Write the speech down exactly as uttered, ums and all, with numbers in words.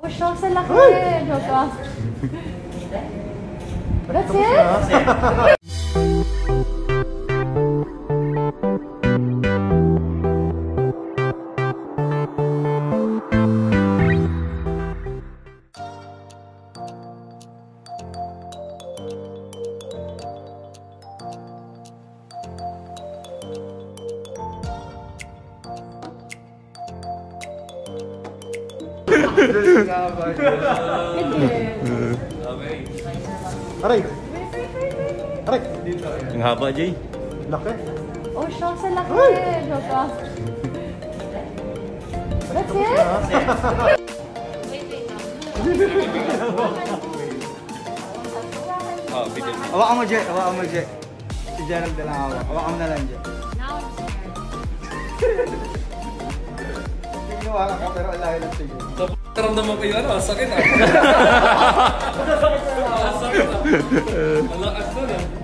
Siya sa laki. Joke off. That's it? Aray! Aray! Ang haba, Jay. Laki! Oh, siya sa laki. Joke off. That's it? Hawakan mo, Jay. Hawakan mo, Jay. Si Gerald na lang hawak. Hawakan mo na lang, Jay. Tingnan ka pero alahin lang sige. Naramdaman ko yung ano, sakit ah. Sakit ah. Malakas na na.